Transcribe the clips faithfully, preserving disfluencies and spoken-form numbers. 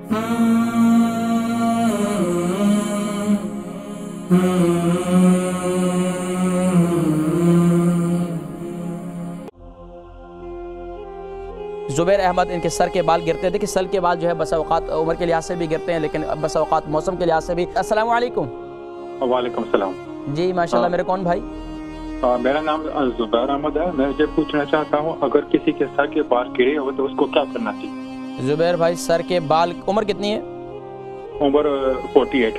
ज़ुबैर अहमद, इनके सर के बाल गिरते हैं। देखिए सर के बाल जो है बसा औक़ात उम्र के लिहाज से भी गिरते हैं, लेकिन बसा औक़ात मौसम के लिहाज से भी। अस्सलाम वालेकुम। वालेकुम सलाम जी माशाल्लाह। मेरे कौन भाई? आ, मेरा नाम ज़ुबैर अहमद है। मैं ये पूछना चाहता हूँ, अगर किसी के सर के बाल गिरे हो तो उसको क्या करना चाहिए? ज़ुबैर भाई, सर के बाल, उम्र कितनी है? उम्र अड़तालीस।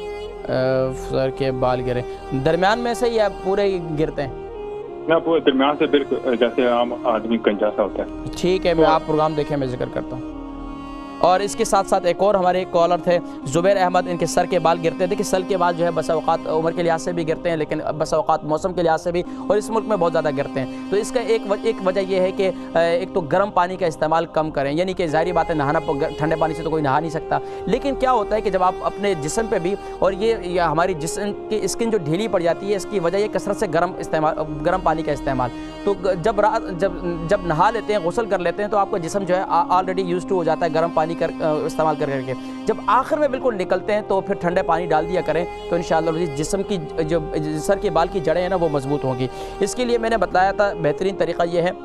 सर के बाल गिरे दरमियान में से या पूरे गिरते हैं? ना पूरे दरमियान से, बिल्कुल जैसे आम आदमी गंजा सा होता है। ठीक है, मैं आप प्रोग्राम देखें, मैं जिक्र करता हूँ। और इसके साथ साथ एक और हमारे कॉलर थे ज़ुबैर अहमद, इनके सर के बाल गिरते हैं। देखिए सर के बाल जो है बसा औक़ात उम्र के लिहाज से भी गिरते हैं, लेकिन बसा औक़ात मौसम के लिहाज से भी, और इस मुल्क में बहुत ज़्यादा गिरते हैं। तो इसका एक वज, एक वजह यह है कि एक तो गर्म पानी का इस्तेमाल कम करें, यानी कि ज़ाहिर बात है नहाना, ठंडे पानी से तो कोई नहा नहीं सकता। लेकिन क्या होता है कि जब आप अपने जिस्म पे भी, और ये, ये हमारी जिस्म की स्किन जो ढीली पड़ जाती है, इसकी वजह ये कसरत से गर्म इस्तेमाल, गर्म पानी का इस्तेमाल। तो जब रात जब जब नहा लेते हैं, गुस्ल कर लेते हैं, तो आपका जिस्म जो है ऑलरेडी यूज़ टू हो जाता है गर्म पानी कर इस्तेमाल कर करके। जब आखिर में बिल्कुल निकलते हैं तो फिर ठंडे पानी डाल दिया करें, तो इंशाअल्लाह जिस्म की जो सर के बाल की जड़ें हैं ना, वो मजबूत होंगी। इसके लिए मैंने बताया था बेहतरीन तरीका ये है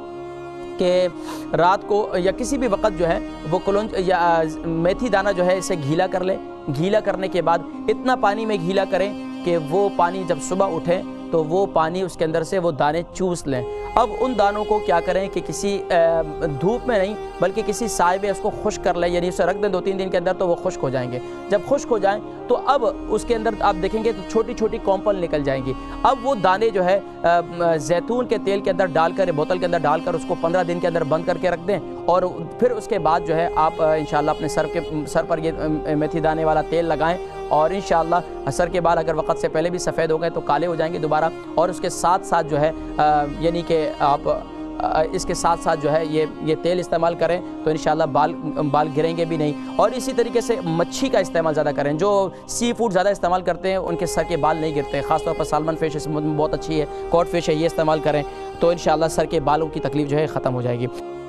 कि रात को या किसी भी वक्त जो है वो कलौंज या मेथी दाना जो है इसे गीला कर लें। गीला करने के बाद इतना पानी में गीला करें कि वो पानी जब सुबह उठे तो वो पानी उसके अंदर से वो दाने चूस लें। अब उन दानों को क्या करें कि किसी धूप में नहीं बल्कि किसी साए में उसको खुश्क कर लें, यानी उसे रख दें दो तीन दिन के अंदर, तो वो खुश्क हो जाएंगे। जब खुश्क हो जाएं तो अब उसके अंदर आप देखेंगे तो छोटी छोटी कॉम्पल निकल जाएंगी। अब वो दाने जो है जैतून के तेल के अंदर डालकर, बोतल के अंदर डालकर उसको पंद्रह दिन के अंदर बंद करके रख दें, और फिर उसके बाद जो है आप इंशाल्लाह अपने सर के सर पर ये मेथी दाने वाला तेल लगाएं, और इंशाअल्लाह सर के बाल अगर वक्त से पहले भी सफ़ेद हो गए तो काले हो जाएंगे दोबारा। और उसके साथ साथ जो है यानी कि आप आ, इसके साथ साथ जो है ये ये तेल इस्तेमाल करें तो इंशाअल्लाह बाल बाल गिरेंगे भी नहीं। और इसी तरीके से मच्छी का इस्तेमाल ज़्यादा करें। जो सी फूड ज़्यादा इस्तेमाल करते हैं उनके सर के बाल नहीं गिरते, ख़ासतौर पर सालमन फ़िश इसमें बहुत अच्छी है, कॉड फिश है, ये इस्तेमाल करें तो इंशाअल्लाह सर के बालों की तकलीफ़ जो है ख़त्म हो जाएगी।